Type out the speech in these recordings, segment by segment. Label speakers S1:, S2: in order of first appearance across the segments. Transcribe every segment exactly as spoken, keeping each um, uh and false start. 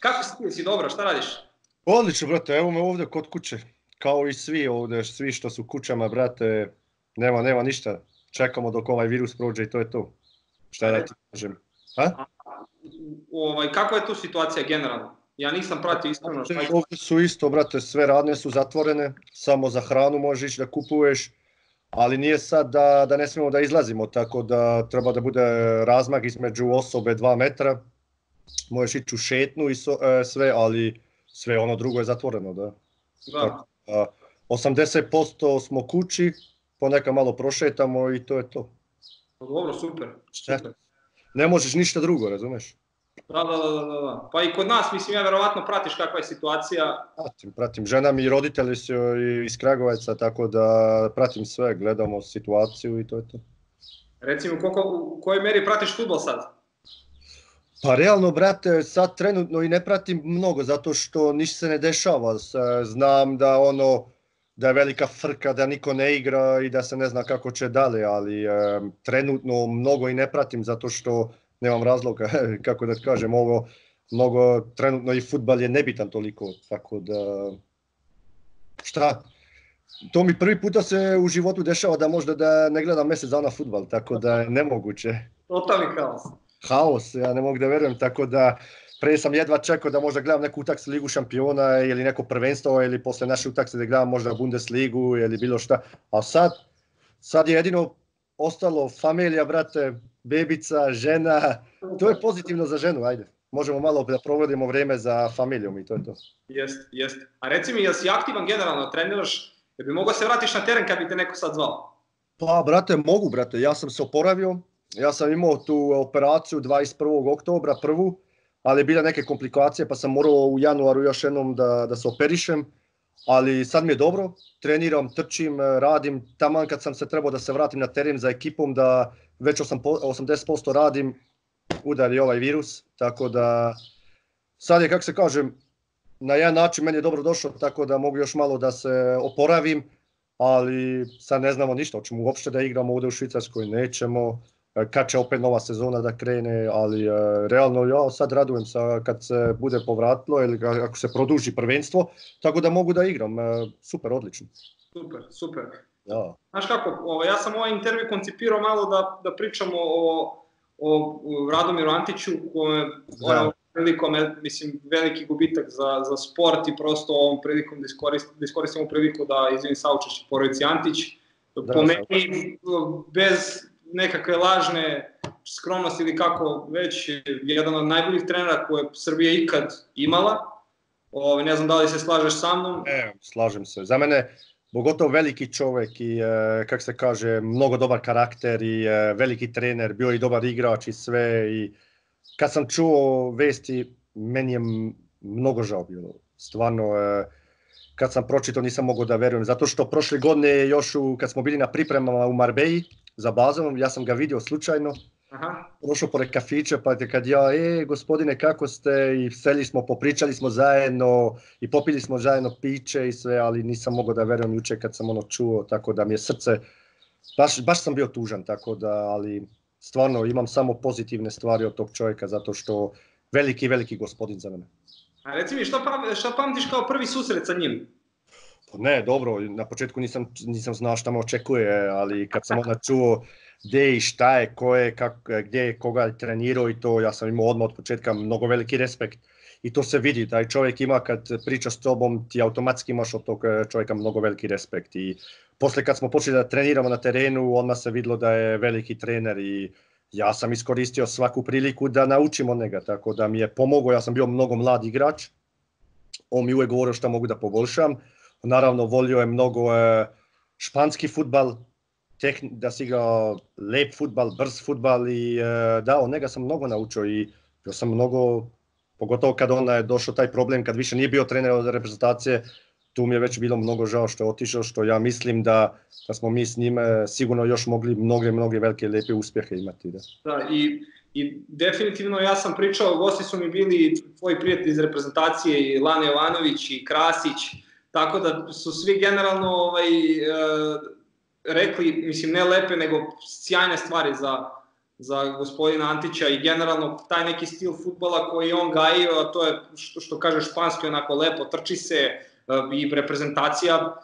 S1: kako si ti, si dobro, šta radiš?
S2: Odlično, brate, evo me ovdje kod kuće. Kao i svi ovdje, svi što su kućama, brate, nema, nema ništa. Čekamo dok ovaj virus prođe i to je to. Šta da ti kažem? A?
S1: Ovaj, kako je tu situacija generalno? Ja nisam pratio iskreno šta je.
S2: Ovdje su isto, brate, sve radnje su zatvorene, samo za hranu možeš ići da kupuješ, ali nije sad da, da ne smijemo da izlazimo, tako da treba da bude razmak između osobe dva metra. Možeš ići u šetnu i so, e, sve, ali sve ono drugo je zatvoreno, da.
S1: Da.
S2: Tako, a, osamdeset posto smo kući, ponekad malo prošetamo i to je to.
S1: Dobro, super. super.
S2: Ne možeš ništa drugo, razumeš?
S1: Da, da, da, da, da. Pa i kod nas, mislim, ja verovatno pratiš kakva je situacija.
S2: Pratim, pratim. Žena mi i roditelji su iz Kragovaca, tako da pratim sve, gledamo situaciju i to je to.
S1: Recimo, koliko, u kojoj meri pratiš fudbal sad?
S2: Pa realno, brate, sad trenutno i ne pratim mnogo, zato što ništa se ne dešava. Znam da ono, da je velika frka, da niko ne igra i da se ne zna kako će dalje, ali e, trenutno mnogo i ne pratim, zato što nemam razloga, kako da kažem, ovo, mnogo, trenutno i fudbal je nebitan toliko, tako da, šta? To mi prvi puta se u životu dešava da možda da ne gledam mjesec dana fudbal, tako da je nemoguće.
S1: Totalni haos.
S2: Haos, ja ne mogu da verujem, tako da prije sam jedva čekao da možda gledam neku utakmicu Ligu šampiona ili neko prvenstvo ili posle naše utakmice da gledam možda Bundesligu ili bilo šta, a sad, sad je jedino ostalo familija, brate, bebica, žena, to je pozitivno za ženu, ajde. Možemo malo da provodimo vrijeme za familijom i to je to.
S1: Jest, jest. A reci mi, jel si aktivan generalno, treniraš, jel bi mogao se vratiš na teren kad bi te neko sad zvao?
S2: Pa, brate, mogu, brate, ja sam se oporavio, ja sam imao tu operaciju dvadeset prvog oktobra, prvu, ali je bila neke komplikacije pa sam morao u januaru još jednom da, da se operišem, ali sad mi je dobro, treniram, trčim, radim, taman kad sam se trebao da se vratim na teren za ekipom, da već osamdeset posto radim, udari ovaj virus, tako da sad je, kako se kažem, na jedan način meni je dobro došlo, tako da mogu još malo da se oporavim, ali sad ne znamo ništa, hoćemo uopšte da igramo ovdje u Švicarskoj, nećemo, kad će opet nova sezona da krene, ali realno ja sad radujem se kad se bude povratilo ili ako se produži prvenstvo, tako da mogu da igram, super, odlično.
S1: Super, super.
S2: Ja.
S1: Znaš kako, ovo, ja sam ovaj intervju koncipirao malo da, da pričamo o, o, o Radomiru Antiću, koje ovom prilikom je, mislim, veliki gubitak za, za sport i prosto ovom prilikom da, iskorist, da iskoristimo priliku da izvinim saučešće porodici Antić. Da, po meni, bez nekakve lažne skromnosti ili kako već, jedan od najboljih trenera koje je Srbija ikad imala. O, ne znam da li se slažeš sa mnom.
S2: Ne, slažem se. Za mene pogotovo veliki čovjek i, e, kako se kaže, mnogo dobar karakter i e, veliki trener, bio i dobar igrač i sve. I kad sam čuo vesti, meni je mnogo žao bilo. Stvarno, e, kad sam pročitao nisam mogao da verujem, zato što prošle godine još u, kad smo bili na pripremama u Marbeji za bazom, ja sam ga vidio slučajno.
S1: Aha.
S2: Prošao pored kafića, pa kad ja, e, gospodine, kako ste, i seli smo, popričali smo zajedno i popili smo zajedno piće i sve, ali nisam mogao da verujem jučer kad sam ono čuo, tako da mi je srce, baš, baš sam bio tužan, tako da, ali stvarno imam samo pozitivne stvari od tog čovjeka, zato što veliki, veliki gospodin za mene.
S1: A reci mi, što, što pamtiš kao prvi susret sa njim?
S2: Ne, dobro, na početku nisam, nisam znao šta me očekuje, ali kad sam onda čuo gdje i šta je, ko je, kak, gdje je, koga je trenirao i to, ja sam imao odmah od početka mnogo veliki respekt. I to se vidi, taj čovjek ima, kad priča s tobom, ti automatski imaš od tog čovjeka mnogo veliki respekt. I poslije kad smo počeli da treniramo na terenu, odmah se vidilo da je veliki trener i ja sam iskoristio svaku priliku da naučim od njega, tako da mi je pomogao, ja sam bio mnogo mlad igrač, on mi uvijek govorio šta mogu da poboljšam. Naravno, volio je mnogo e, španski fudbal, da si igrao lep fudbal, brz fudbal i e, da, od njega sam mnogo naučio i bio sam mnogo, pogotovo kad onda je došao taj problem, kad više nije bio trener od reprezentacije, tu mi je već bilo mnogo žao što je otišao, što ja mislim da, da smo mi s njime sigurno još mogli mnoge, mnoge velike lijepe uspjehe imati. Da,
S1: da i, i definitivno ja sam pričao, gosti su mi bili tvoji prijatelji iz reprezentacije, i Lane Jovanović i Krasić, tako da su svi generalno ovaj, e, rekli, mislim ne lepe, nego sjajne stvari za, za gospodina Antića i generalno taj neki stil fudbala koji on gajio, a to je što, što kaže španski, onako lepo, trči se i reprezentacija,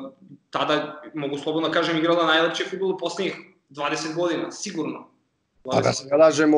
S1: tada, mogu slobodno kažem, igrala najlepši fudbal u poslednjih dvadeset godina, sigurno.
S2: A da se ne lažemo,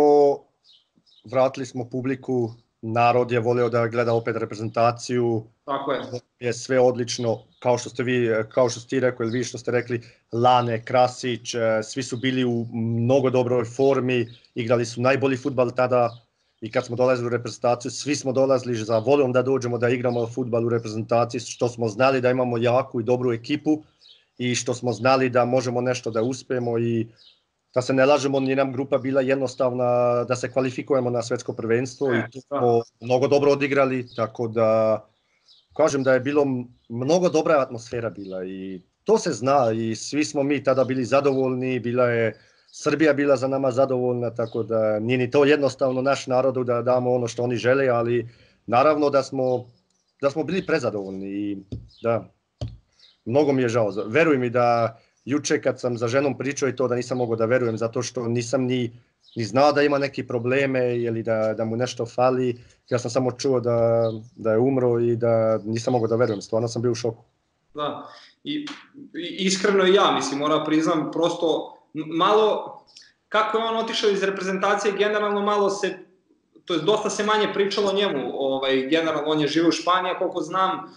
S2: vratili smo publiku, narod je volio da gleda opet reprezentaciju.
S1: Tako je.
S2: Je sve odlično, kao što ste vi, kao što ste ti rekli, ili vi što ste rekli, Lane, Krasić, svi su bili u mnogo dobroj formi, igrali su najbolji fudbal tada i kad smo dolazili u reprezentaciju, svi smo dolazili za voljom da dođemo da igramo fudbal u reprezentaciji, što smo znali da imamo jaku i dobru ekipu i što smo znali da možemo nešto da uspemo i da se ne lažemo, nije nam grupa bila jednostavna da se kvalifikujemo na svetsko prvenstvo i tu smo mnogo dobro odigrali, tako da kažem da je bilo mnogo dobra atmosfera bila i to se zna i svi smo mi tada bili zadovoljni, bila je Srbija bila za nama zadovoljna, tako da nije ni to jednostavno naš narodu da damo ono što oni žele, ali naravno da smo, da smo bili prezadovoljni i da, mnogo mi je žao. Veruj mi da juče kad sam za ženom pričao i to da nisam mogao da verujem zato što nisam ni, ni znao da ima neki probleme ili da, da mu nešto fali. Ja sam samo čuo da, da je umro i da nisam mogao da verujem, stvarno sam bio u šoku.
S1: Da, i, i iskreno i ja, mislim, moram priznam, prosto malo, kako je on otišao iz reprezentacije, generalno malo se, to je dosta se manje pričalo o njemu, ovaj, generalno on je živio u Španiji, koliko znam,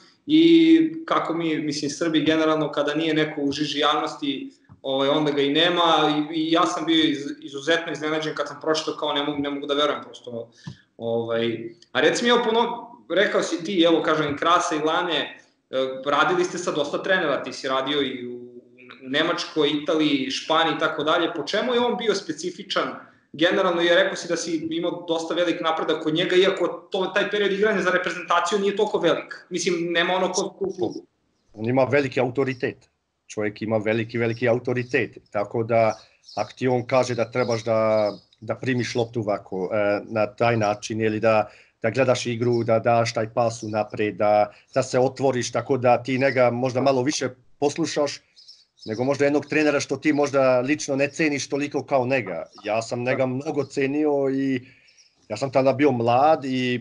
S1: i kako mi, mislim, Srbi generalno kada nije neko u žiži javnosti, ovaj, onda ga i nema i, i ja sam bio iz, izuzetno iznenađen kad sam pročitao kao ne mogu, ne mogu da verujem prosto. Ovaj. A recimo, evo, pono, rekao si ti, evo kažem, i Krasa i Lane, radili ste sa dosta trenera, ti si radio i u Nemačkoj, Italiji, Španiji i tako dalje. Po čemu je on bio specifičan? Generalno je rekao si da si imao dosta velik napredak kod njega, iako to, taj period igranja za reprezentaciju nije toliko velik. Mislim, nema ono kod klubu.
S2: On ima veliki autoritet. Čovjek ima veliki, veliki autoritet. Tako da, ako ti on kaže da trebaš da, da primiš loptu ovako, na taj način, ili da, da gledaš igru, da daš taj pas unapred, da, da se otvoriš, tako da ti njega možda malo više poslušaš, nego možda jednog trenera što ti možda lično ne ceniš toliko kao njega. Ja sam njega mnogo cenio i ja sam tada bio mlad i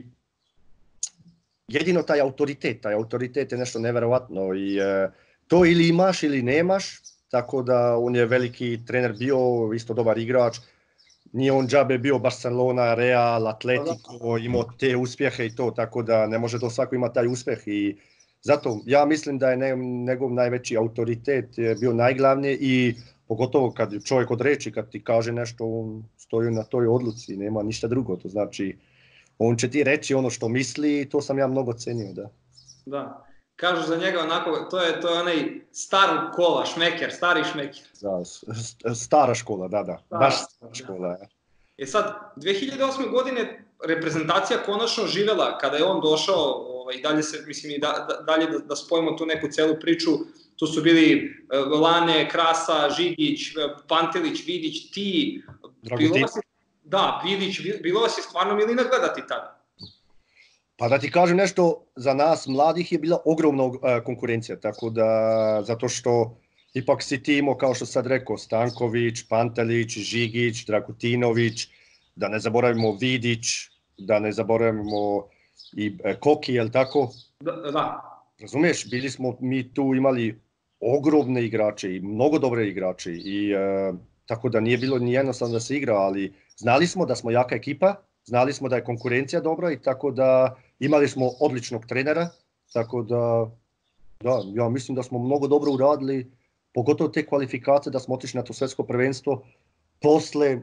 S2: jedino taj autoritet, taj autoritet je nešto neverovatno i e, to ili imaš ili nemaš, tako da on je veliki trener bio, isto dobar igrač. Nije on džabe bio Barcelona, Real, Atletico, imao te uspjehe i to, tako da ne može to svako ima taj uspjeh i zato ja mislim da je njegov najveći autoritet je bio najglavniji i pogotovo kad čovjek od reči, kad ti kaže nešto, on stoji na toj odluci, nema ništa drugo, to znači on će ti reći ono što misli i to sam ja mnogo cenio, da.
S1: Da, kažu za njega onako, to je, to je onaj star kola, šmeker, stari šmeker.
S2: Da, stara škola, da, da, stara, baš stara škola. Ja.
S1: E sad, dve hiljade osme. godine reprezentacija konačno živela, kada je on došao, ovaj, dalje se, mislim, i da, da, dalje da, da spojimo tu neku celu priču, tu su bili uh, Lane, Krasa, Žigić, Pantelić, Vidić, ti, bilo vas je, da, Vidić, bilo vas je stvarno milina gledati tada.
S2: Pa da ti kažem nešto, za nas mladih je bila ogromna uh, konkurencija, tako da, zato što ipak si ti imao, kao što sad rekao, Stanković, Pantelić, Žigić, Dragutinović, da ne zaboravimo Vidić, da ne zaboravimo i e, Koki, je li tako?
S1: Da, da.
S2: Razumiješ, bili smo mi tu imali ogromne igrače i mnogo dobre igrače i e, tako da nije bilo ni jednostavno da se igra, ali znali smo da smo jaka ekipa, znali smo da je konkurencija dobra i tako da imali smo odličnog trenera, tako da, da, ja mislim da smo mnogo dobro uradili, pogotovo te kvalifikacije da smo otišli na to svetsko prvenstvo. Posle,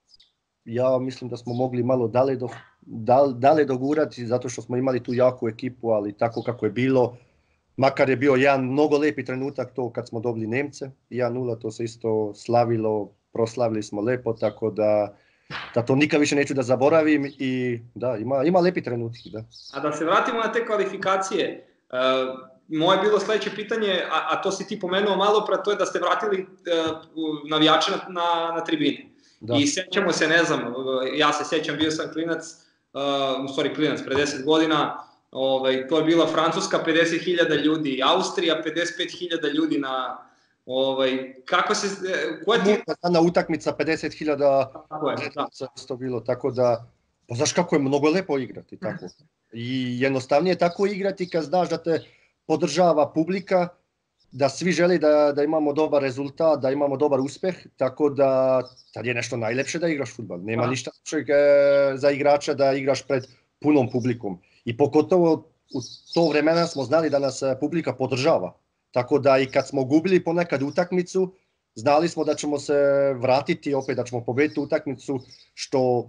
S2: ja mislim da smo mogli malo dalje, do, dalje dogurati zato što smo imali tu jaku ekipu, ali tako kako je bilo, makar je bio jedan mnogo lepi trenutak to kad smo dobili Nemce, jedan nula, to se isto slavilo, proslavili smo lepo, tako da, da to nikad više neću da zaboravim i da, ima, ima lepi trenutki. Da.
S1: A da se vratimo na te kvalifikacije, uh... moje bilo sledeće pitanje, a, a to si ti pomenuo malo pre, to je da ste vratili uh, navijače na, na, na tribine. Da. I sećamo se, ne znam, ja se sećam, bio sam klinac, uh, u stvari klinac, pre deset godina, ovaj, to je bila Francuska pedeset hiljada ljudi, Austrija pedeset pet hiljada ljudi na, Ovaj, kako se... Koja ti...
S2: Na utakmica pedeset hiljada gledalaca isto bilo, tako da... Pa znaš kako je mnogo lepo igrati, tako. I jednostavnije tako igrati kad znaš da te podržava publika, da svi žele da, da imamo dobar rezultat, da imamo dobar uspeh, tako da tad je nešto najlepše da igraš fudbal. Nema ništa za igrača da igraš pred punom publikom. I pogotovo u to vremena smo znali da nas publika podržava. Tako da i kad smo gubili ponekad utakmicu, znali smo da ćemo se vratiti opet, da ćemo pobediti utakmicu, što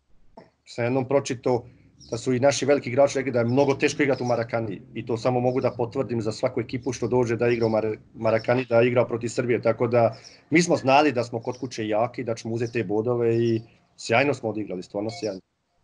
S2: sam jednom pročitao da su i naši veliki igrači rekli da je mnogo teško igrati u Marakani. I to samo mogu da potvrdim za svaku ekipu što dođe da igra u Marakani, da igra protiv Srbije. Tako da mi smo znali da smo kod kuće jaki, da ćemo uzeti te bodove i sjajno smo odigrali, stvarno sjajno.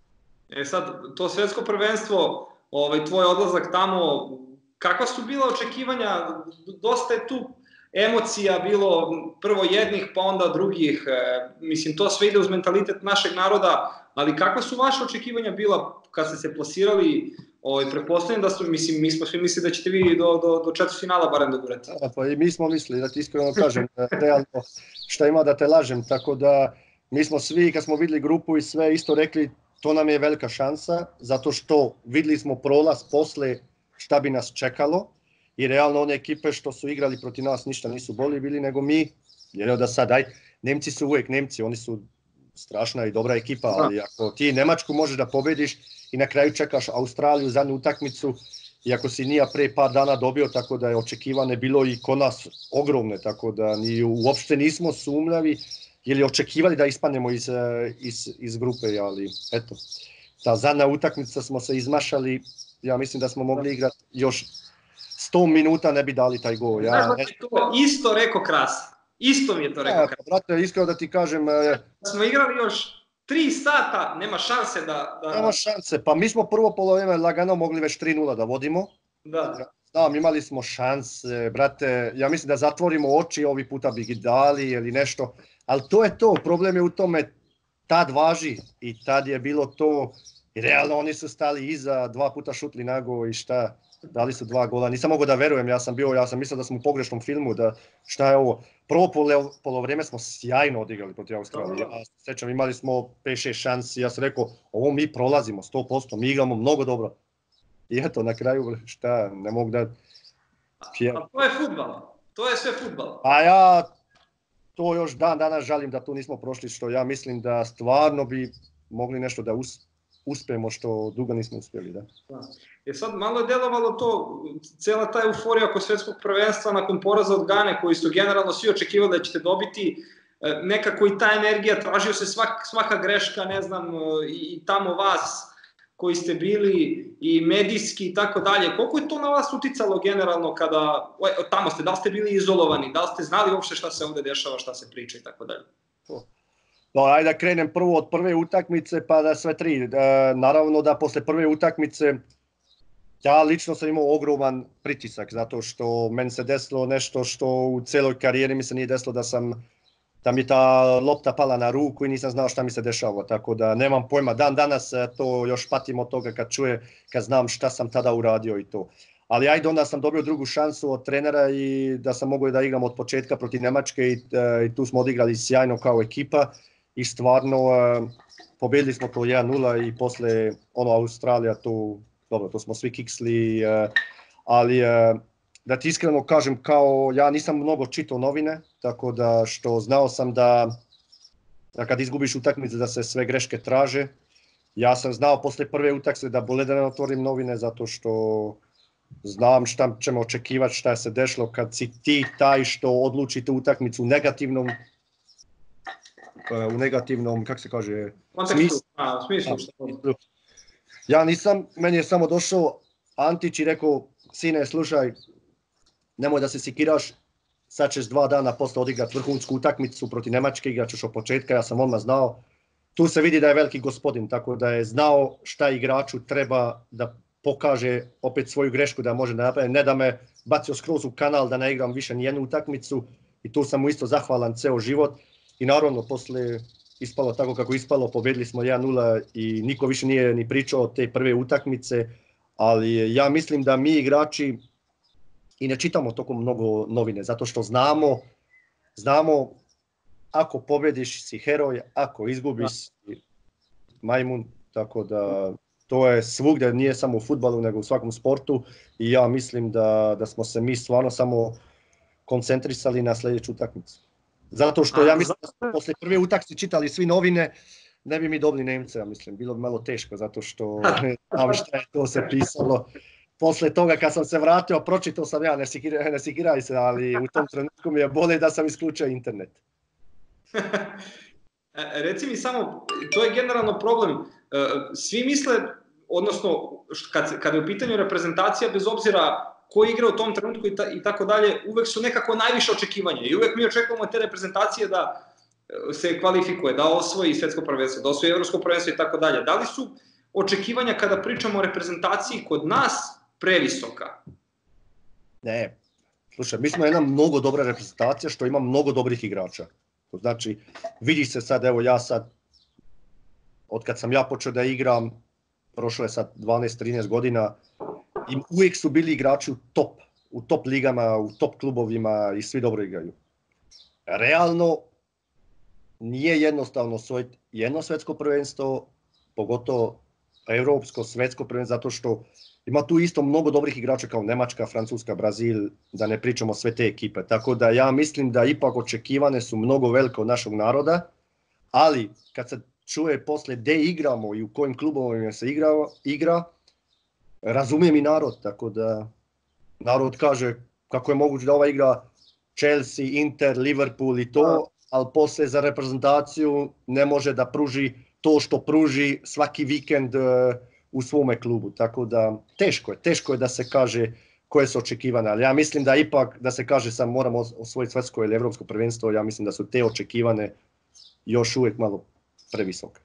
S1: E sad, to svetsko prvenstvo, ovaj, tvoj odlazak tamo, kakva su bila očekivanja? Dosta je tu emocija bilo prvo jednih pa onda drugih. E, mislim, to sve ide uz mentalitet našeg naroda, ali kakva su vaše očekivanja bila kad ste se plasirali? Ovaj, pretpostavljam da su, mislim, mi smo svi mislili da ćete vi do, do, do četvrtfinala barem dogurati.
S2: Da, pa i mi smo mislili, da ti iskreno kažem, realno šta ima da te lažem, tako da mi smo svi kad smo videli grupu i sve isto rekli to nam je velika šansa, zato što videli smo prolaz posle šta bi nas čekalo i realno one ekipe što su igrali protiv nas ništa nisu bolji bili nego mi, jer da sad, aj, Nemci su uvijek Nemci, oni su strašna i dobra ekipa, ali ako ti Nemačku možeš da pobediš i na kraju čekaš Australiju zadnju utakmicu, i ako si nija pre par dana dobio, tako da je očekivane bilo i kod nas ogromne, tako da ni, uopšte nismo sumnjavi, ili očekivali da ispanemo iz, iz, iz grupe, ali eto, ta zadnja utakmica smo se izmašali, ja mislim da smo mogli igrati još sto minuta ne bi dali taj gol. Ja,
S1: znaš da ti to isto rekao Krasa, isto mi je to rekao Krasa.
S2: Brate, iskreno da ti kažem...
S1: Smo igrali još tri sata, nema šanse da... da...
S2: Nema šanse, pa mi smo prvo polovine lagano mogli već tri nula da vodimo.
S1: Da.
S2: Znam, imali smo šanse, brate, ja mislim da zatvorimo oči, ovi puta bi ih dali ili nešto, ali to je to, problem je u tome, tad važi i tad je bilo to, i realno oni su stali iza, dva puta šutli na go i šta, dali su dva gola, nisam mogao da verujem, ja sam bio, ja sam mislio da smo u pogrešnom filmu, da šta je ovo, prvo polovreme smo sjajno odigrali protiv Australije, ja se sećam, imali smo pet šest šansi, ja sam rekao, ovo mi prolazimo sto posto, mi igramo mnogo dobro. I eto, na kraju, šta, ne mogu da...
S1: A to je fudbal, to je sve fudbal.
S2: A ja to još dan danas žalim da tu nismo prošli, što ja mislim da stvarno bi mogli nešto da uspemo, što dugo nismo uspjeli, da.
S1: Je sad malo je delovalo to, cela ta euforija oko svetskog prvenstva nakon poraza od Gane, koji su generalno svi očekivali da ćete dobiti, nekako i ta energija, tražio se svaka greška, ne znam, i tamo vas koji ste bili i medijski i tako dalje. Koliko je to na vas uticalo generalno kada, tamo ste, da li ste bili izolovani, da li ste znali uopšte šta se ovde dešava, šta se priča i tako dalje?
S2: No, ajde da krenem prvo od prve utakmice pa da sve tri. E, naravno da posle prve utakmice ja lično sam imao ogroman pritisak, zato što meni se desilo nešto što u celoj karijeri mi se nije desilo da sam da mi ta lopta pala na ruku i nisam znao šta mi se dešava, tako da nemam pojma. Dan danas to još patim od toga kad čuje, kad znam šta sam tada uradio i to. Ali ajde, onda sam dobio drugu šansu od trenera i da sam mogao da igram od početka protiv Nemačke i, i tu smo odigrali sjajno kao ekipa i stvarno pobedili smo to jedan nula i posle ono Australija, to, dobro, to smo svi kiksli, ali... Da ti iskreno kažem, kao ja nisam mnogo čitao novine, tako da što znao sam da, da kad izgubiš utakmice da se sve greške traže. Ja sam znao posle prve utakmice da bolje da ne otvorim novine zato što znam šta ćemo očekivati, šta se dešlo kad si ti taj što odlučite utakmicu u negativnom, u negativnom, kako se kaže,
S1: smislu. smislu.
S2: Ja nisam, meni je samo došao Antić i rekao, sine, slušaj, nemoj da se sikiraš, sad ćeš dva dana posle odigrati vrhunsku utakmicu protiv Nemačke, igrat ćeš od početka, ja sam odmah znao. Tu se vidi da je veliki gospodin, tako da je znao šta igraču treba da pokaže opet svoju grešku da može da napravi, ne da me bacio skroz u kanal da ne igram više nijednu utakmicu i tu sam mu isto zahvalan ceo život. I naravno, posle ispalo tako kako ispalo, pobedili smo jedan nula i niko više nije ni pričao o te prve utakmice, ali ja mislim da mi igrači i ne čitamo toliko mnogo novine, zato što znamo, znamo ako pobjediš si heroj, ako izgubiš si majmun, tako da to je svugdje, nije samo u fudbalu, nego u svakom sportu i ja mislim da, da smo se mi stvarno samo koncentrisali na sljedeću utakmicu. Zato što ja mislim da smo poslije prve utakmice čitali svi novine, ne bi mi dobili Nemce, ja mislim, bilo bi malo teško, zato što ne znam šta je to se pisalo. Poslije toga kad sam se vratio, pročitao sam ja, ne sikiraj, ne sikiraj se, ali u tom trenutku mi je bolje da sam isključio internet.
S1: Reci mi samo, to je generalno problem, svi misle, odnosno kad, kad je u pitanju reprezentacija, bez obzira ko igra u tom trenutku i, ta, i tako dalje, uvek su nekako najviše očekivanja i uvek mi očekujemo te reprezentacije da se kvalifikuje, da osvoji svetsko prvenstvo, da osvoji evropsko prvenstvo i tako dalje. Da li su očekivanja kada pričamo o reprezentaciji kod nas previsoka?
S2: Ne, slušaj, mi smo jedna mnogo dobra reprezentacija što ima mnogo dobrih igrača. Znači, vidi se sad, evo ja sad, od kad sam ja počeo da igram, prošlo je sad dvanaest trinaest godina, i uvijek su bili igrači u top, u top ligama, u top klubovima i svi dobro igraju. Realno, nije jednostavno osvojiti jedno svetsko prvenstvo, pogotovo evropsko svetsko prvenstvo, zato što ima tu isto mnogo dobrih igrača kao Nemačka, Francuska, Brazil, da ne pričamo sve te ekipe. Tako da ja mislim da ipak očekivane su mnogo velike od našeg naroda, ali kad se čuje posle gde igramo i u kojim klubovima se igra, igra razumijem i narod, tako da narod kaže kako je moguće da ova igra Chelsea, Inter, Liverpool i to, ali posle za reprezentaciju ne može da pruži to što pruži svaki vikend u svome klubu, tako da teško je, teško je da se kaže koje su očekivane, ali ja mislim da ipak da se kaže sam moramo osvojiti svetsko ili evropsko prvenstvo, ja mislim da su te očekivane još uvijek malo previsoke.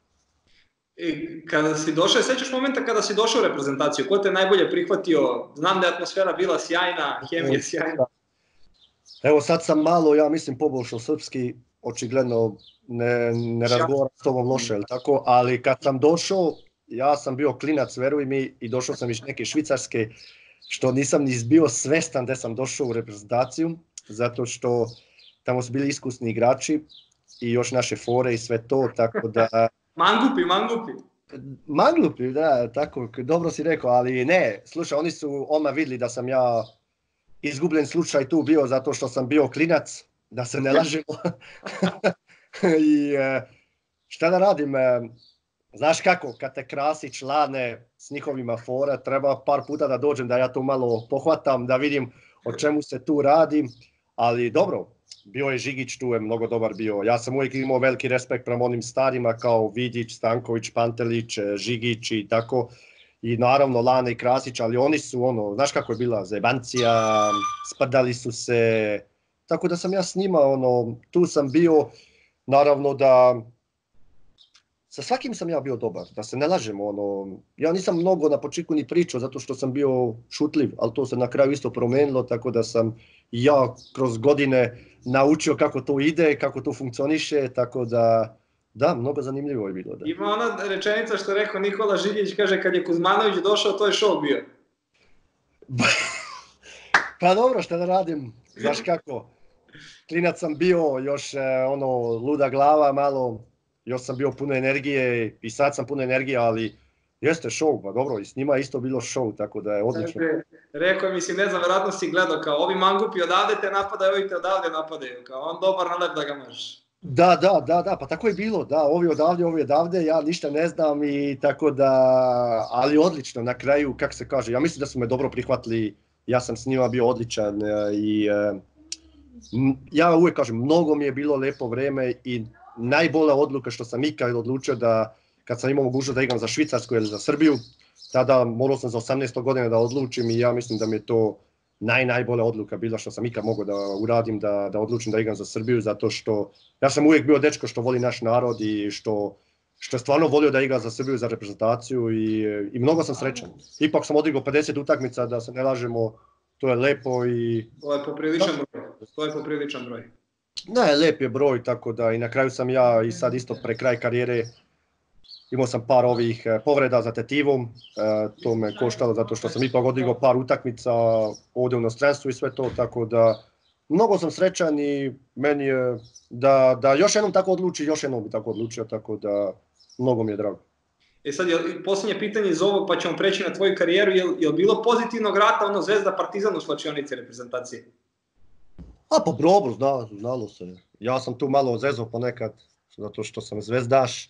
S1: Kada si došao, sećaš momenta kada si došao u reprezentaciju, ko te najbolje prihvatio? Znam da je atmosfera bila sjajna, hemija sjajna.
S2: Evo sad sam malo, ja mislim, poboljšao srpski, očigledno ne, ne razgovaram s tobom loše, tako, ali kad sam došao, ja sam bio klinac, veruj mi, i došao sam iz neke Švicarske, što nisam ni bio svestan da sam došao u reprezentaciju, zato što tamo su bili iskusni igrači i još naše fore i sve to, tako da...
S1: Mangupi, mangupi.
S2: Mangupi, da, tako, dobro si rekao, ali ne, slušaj, oni su odmah vidjeli da sam ja izgubljen slučaj tu bio zato što sam bio klinac, da se ne lažemo. I šta da radim, znaš kako, kad te Krasić lane s njihovima fora, treba par puta da dođem da ja to malo pohvatam, da vidim o čemu se tu radi, ali dobro. Bio je Žigić, tu je mnogo dobar bio. Ja sam uvijek imao veliki respekt prema onim starima kao Vidić, Stanković, Pantelić, Žigić i tako. I naravno Lane i Krasić, ali oni su ono, znaš kako je bila zajebancija, sprdali su se. Tako da sam ja s njima, ono, tu sam bio, naravno da sa svakim sam ja bio dobar, da se ne lažemo, ono, ja nisam mnogo na početku ni pričao zato što sam bio šutljiv, ali to se na kraju isto promenilo, tako da sam ja kroz godine naučio kako to ide, kako to funkcioniše, tako da, da, mnogo zanimljivo je bilo. Da.
S1: Ima ona rečenica što je rekao Nikola Žiljić, kaže kad je Kuzmanović došao, to je show bio.
S2: Pa dobro, šta da radim, znaš kako, klinac sam bio, još ono, luda glava malo, još sam bio puno energije i sad sam puno energije, ali jeste show, pa dobro, i s njima je isto bilo show, tako da je odlično.
S1: Rekao je, mislim, ne znam, vjerojatno si gledao kao ovi mangupi odavde te napadaju, ovi te odavde napadaju, kao on dobar na lep da ga maš.
S2: Da, da, da, da, pa tako je bilo, da, ovi odavde, ovi odavde, ja ništa ne znam i tako da, ali odlično, na kraju, kako se kaže, ja mislim da su me dobro prihvatili, ja sam s njima bio odličan i ja uvijek kažem, mnogo mi je bilo lepo vreme i najbolja odluka što sam ikad odlučio da, kad sam imao mogućnost da igram za Švicarsku ili za Srbiju, tada morao sam za osamnaest godina da odlučim i ja mislim da mi je to naj, najbolja odluka bila što sam ikad mogao da uradim, da, da odlučim da igram za Srbiju, zato što ja sam uvijek bio dečko što voli naš narod i što, što je stvarno volio da igra za Srbiju, za reprezentaciju i, i mnogo sam srećan. Ipak sam odigrao pedeset utakmica, da se ne lažemo, to je lepo i...
S1: To je popriličan broj, to je popriličan broj.
S2: Ne, lep je broj, tako da i na kraju sam ja i sad isto pre kraj karijere imao sam par ovih povreda za tetivom, to me koštalo zato što sam ipak odigrao par utakmica ovdje u inostranstvu i sve to, tako da mnogo sam srećan i meni je da, da još jednom tako odluči, još jednom bi tako odlučio, tako da mnogo mi je drago.
S1: E sad, je, posljednje pitanje iz ovog, pa ćemo preći na tvoju karijeru, je, je li bilo pozitivnog rata, ono Zvezda Partizan u slačionici reprezentacije?
S2: A pa dobro, zna, znalo se. Ja sam tu malo zezao ponekad, zato što sam zvezdaš,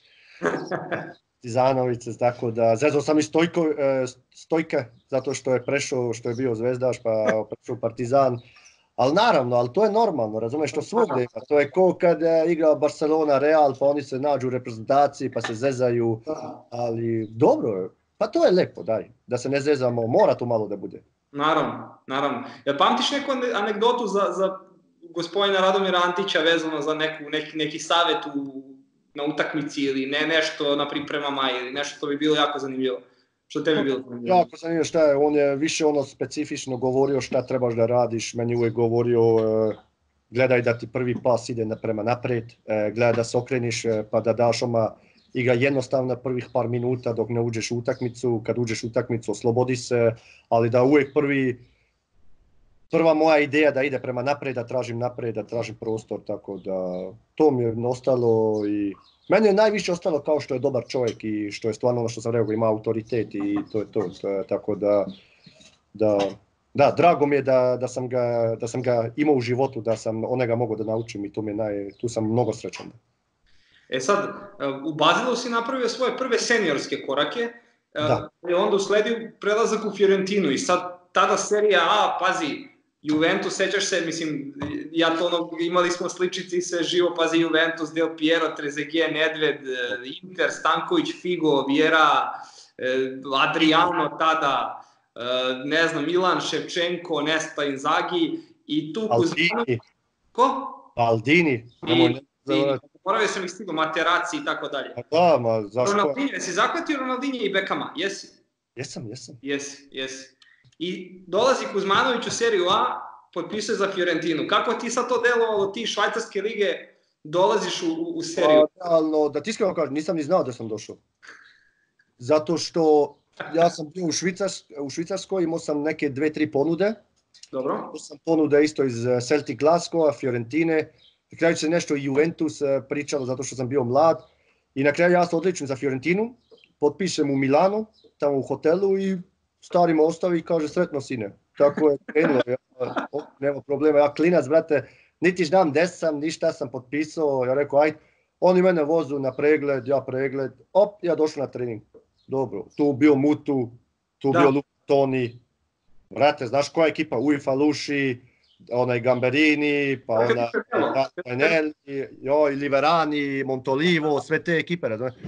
S2: Partizanovice, tako da zezao sam i Stojko, Stojke, zato što je prešao, što je bio zvezdaš, pa prešao Partizan. Ali naravno, ali to je normalno, razumiješ, to svugdje. To je ko kad igra Barcelona, Real, pa oni se nađu u reprezentaciji, pa se zezaju. Ali dobro je, pa to je lepo, daj, da se ne zezamo, mora to malo da bude.
S1: Naravno, naravno. Ja pamtiš neku anegdotu za, za gospodina Radomira Antića vezano za neku, neki, neki savjet u, na utakmici ili ne, nešto na pripremama ili nešto što bi bilo jako zanimljivo? Što tebi bilo zanimljivo?
S2: Jako zanimljivo šta je, on je više ono specifično govorio šta trebaš da radiš, meni uvijek govorio uh, gledaj da ti prvi pas ide na, prema naprijed, uh, gledaj da se okreniš uh, pa da daš oma igra jednostavno prvih par minuta dok ne uđeš u utakmicu, kad uđeš u utakmicu oslobodi se, ali da uvijek prvi, prva moja ideja da ide prema naprijed, da tražim naprijed, da tražim prostor, tako da to mi je ostalo i meni je najviše ostalo kao što je dobar čovjek i što je stvarno ono što sam rekao, ima autoritet i to je to, to je, tako da, da, da, drago mi je da, da, sam ga, da sam ga imao u životu, da sam onega mogao da naučim i tu, mi je naj, tu sam mnogo srećan.
S1: E sad, u Bazilu si napravio svoje prve seniorske korake, da. I onda usledio prelazak u Fiorentinu i sad tada serija A, pazi, Juventus, sećaš se, mislim, ja to ono, imali smo sličici se živo, pazi, Juventus, Del Piero, Trezeguet, Nedved, Inter, Stanković, Figo, Vieira, Adriano tada, ne znam, Milan, Ševčenko, Nesta, Inzaghi i tu...
S2: Aldini.
S1: Ko?
S2: Aldini.
S1: Moravio sam ih stigo, Materazzi i tako dalje.
S2: Da, ma zašto?
S1: Ronaldinho, jesi zahvatio Ronaldinho i Beckama, jesi?
S2: Jesam, jesam.
S1: Jesi, jesi. I dolazi Kuzmanović u seriju A, potpisuje za Fiorentinu. Kako ti sad to delovalo, ti švajcarske lige dolaziš u, u seriju?
S2: Pa, realno, da ti iskreno kažem, nisam ni znao da sam došao. Zato što ja sam bio u, Švicars, u Švicarskoj, imao sam neke dve, tri ponude.
S1: Dobro.
S2: Imao sam ponude isto iz Celtic Glasgowa, Fiorentine. Na kraju se nešto i Juventus pričalo zato što sam bio mlad. I na kraju ja sam odličan za Fiorentinu. Potpišem u Milanu, tamo u hotelu i stari me ostavi i kaže sretno sine. Tako je krenulo, ja, nema problema. Ja klinac, brate, niti znam gdje sam, ni šta sam potpisao. Ja rekao, ajde, oni mene vozu na pregled, ja pregled, op, ja došao na trening. Dobro, tu bio Mutu, tu da. Bio Luka Toni. Brate, znaš koja je ekipa? UEFA Luši, onaj Gamberini, pa ona Panelli, joj, Liverani, Montolivo, sve te ekipe.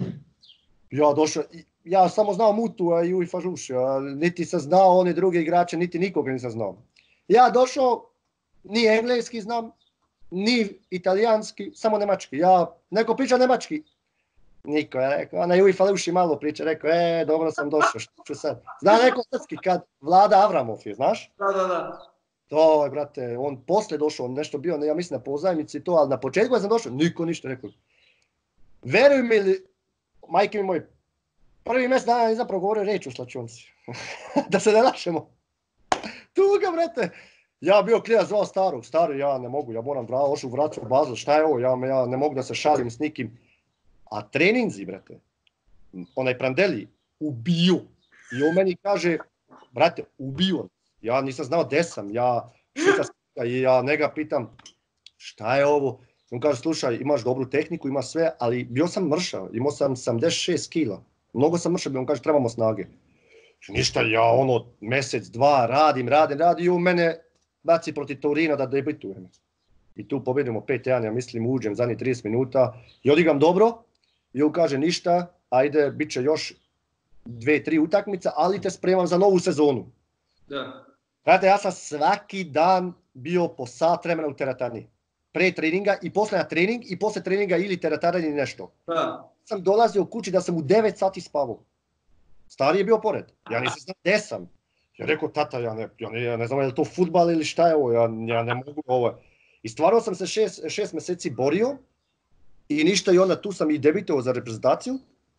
S2: Ja došao, ja samo znao Mutu i UEFA Luši, niti sam znao one druge igrače, niti nikoga nisam znao. Ja došao, ni engleski znam, ni italijanski, samo nemački. Ja, neko priča nemački. Niko je rekao, a na UEFA Luši malo priča, rekao, e, dobro sam došao, što ću sad. Zna neko srpski kad Vlada Avramov je, znaš?
S1: Da, da, da.
S2: To je, brate, on posle došao, on nešto bio, ja mislim na pozajmici to, ali na početku kad sam došao, niko ništa rekao. Veruj mi li, majke mi moj, prvi mjesec dana nisam progovorio reč u slačionici. Da se ne lašemo. Tuga, brate. Ja bio klinac zvao starog, stari, ja ne mogu, ja moram vra, ošu vraću u bazu, šta je ovo, ja, ja ne mogu da se šalim s nikim. A treninzi, brate, onaj Prandelli, ubiju. I on meni kaže, brate, ubiju. Ja nisam znao gdje sam, ja švicarska i ja njega pitam, šta je ovo? On kaže, slušaj, imaš dobru tehniku, imaš sve, ali bio sam mršav, imao sam sedamdeset šest kila. Mnogo sam mršav, on kaže, trebamo snage. Ništa, ja ono, mjesec, dva, radim, radim, radim i on mene baci protiv Torina da debitujem. I tu pobjedimo pet jedan, ja mislim, uđem zadnjih trideset minuta i odigram dobro. I on kaže, ništa, ajde, bit će još dve, tri utakmica, ali te spremam za novu sezonu.
S1: Da.
S2: Znate, ja sam svaki dan bio po sat vremena u teretani. Pre treninga i posle na trening i posle treninga ili teretana ili nešto.
S1: Da.
S2: Sam dolazio u kući da sam u devet sati spavao. Stari je bio pored. Ja nisam znao gdje sam. Ja rekao, tata, ja ne, ja ne, ja ne znam je li to fudbal ili šta je ovo, ja, ja ne mogu ovo. I stvarno sam se šest, šest mjeseci borio i ništa i onda tu sam i debitovao za reprezentaciju.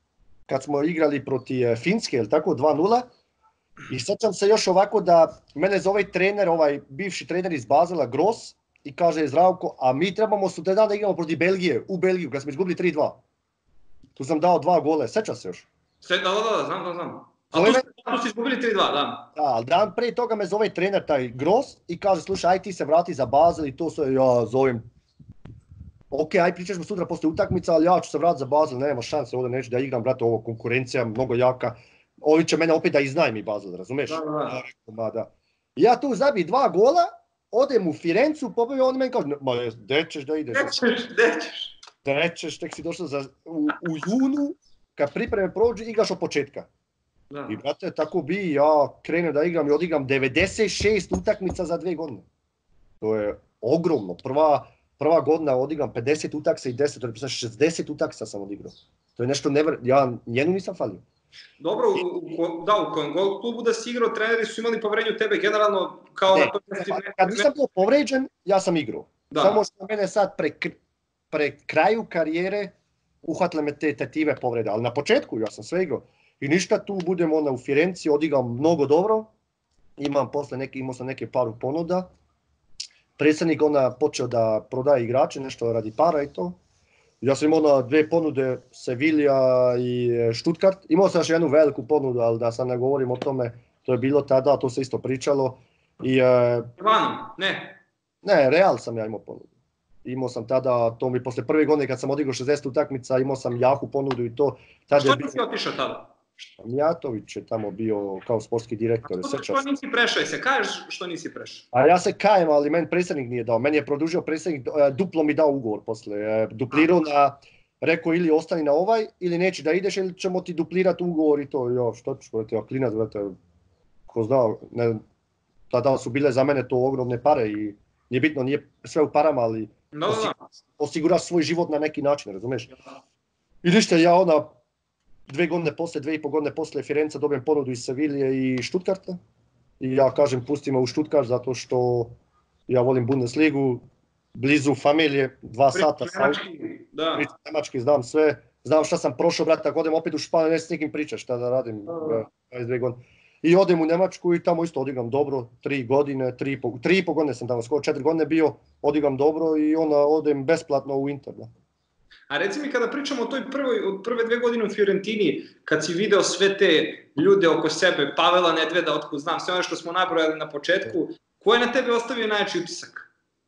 S2: kad smo igrali protiv Finske, jel tako, dva nula. I sjećam se još ovako da mene zove trener, ovaj bivši trener iz Bazela, Gross, i kaže Zdravko, a mi trebamo sutra dan da igramo protiv Belgije, u Belgiju, kad smo izgubili tri dva. Tu sam dao dva gole, sjeća se još?
S1: Sve, da, da, da, znam, da, znam. A tu, tu si izgubili tri dva, da.
S2: Da, ali dan prije toga me zove trener, taj Gross, i kaže, slušaj, aj ti se vrati za Bazel i to sve, ja zovem. Ok, aj pričaš mi sutra poslije utakmica, ali ja ću se vratiti za Bazel, nema šanse, ovdje neću da igram, brate, ovo konkurencija, mnogo jaka. Ovi će mene opet da iznajmi Bazel, razumeš?
S1: Da, da.
S2: Ma, da. Ja tu zabij dva gola, odem u Firencu, pobavim, on meni kaže, ma gdje ćeš da ideš?
S1: Gdje ćeš, gdje ćeš?
S2: Gdje ćeš, tek si došao za, u, u junu, kad pripreme prođu, igraš od početka. Da. I brate, tako bi ja krenem da igram i odigram devedeset šest utakmica za dve godine. To je ogromno. Prva, prva godina odigram pedeset utakmica i deset, to je šezdeset utakmica sam odigrao. To je nešto never, ja njenu nisam falio.
S1: Dobro, u, da, u kojem gol klubu da si igrao, treneri su imali povređenje u tebe generalno kao
S2: ne,
S1: na to...
S2: Ne, kad nisam bio povređen, ja sam igrao. Da. Samo što mene sad pre, pre kraju karijere uhvatile me te tetive povrede, ali na početku ja sam sve igrao. I ništa, tu budem onda u Firenci, odigram mnogo dobro, imam posle neki, imao sam neke paru ponuda. Predsjednik onda počeo da prodaje igrače, nešto radi para i to. Ja sam imao dve ponude, Sevilla i Stuttgart. Imao sam još jednu veliku ponudu, ali da sad ne govorim o tome, to je bilo tada, to se isto pričalo. I,
S1: Vano, ne?
S2: Ne, Real sam ja imao ponudu. Imao sam tada, to mi posle prve godine kad sam odigrao šezdeset utakmica, imao sam jaku ponudu i to. Tada
S1: što
S2: je
S1: nisi otišao tada?
S2: Mijatović je tamo bio kao sportski direktor.
S1: Što, što nisi prešao? Se kažeš što nisi prešao?
S2: A ja se kajem, ali meni predsjednik nije dao. Meni je produžio predsjednik, duplo mi dao ugovor posle. Duplirao na, rekao ili ostani na ovaj, ili neće da ideš, ili ćemo ti duplirati ugovor i to. Jo, što ćeš, brate, klinat, brate, ko zna, ne, tada su bile za mene to ogromne pare i nije bitno, nije sve u parama, ali
S1: no,
S2: osiguraš, osiguraš svoj život na neki način, razumiješ? I ništa, ja ona, dve godine posle, dve i po godine posle Firenca dobijem ponudu iz Sevilje i Stuttgarta. I ja kažem, pusti me u Stuttgart zato što ja volim Bundesligu, blizu familije, dva sata.
S1: Da.
S2: Nemački, znam sve. Znam šta sam prošao, brate, ako odem opet u Španiju, ne s nikim pričaš šta da radim. dvadeset dve godine. I odem u Njemačku i tamo isto odigram dobro, tri godine, tri i po, tri i po godine sam tamo, skoro četiri godine bio, odigram dobro i onda odem besplatno u Inter. Da.
S1: A reci mi, kada pričamo o toj prvoj, od prve dve godine u Fiorentini, kad si video sve te ljude oko sebe, Pavela Nedveda, otkud znam, sve ono što smo nabrojali na početku, ko je na tebe ostavio najjači utisak?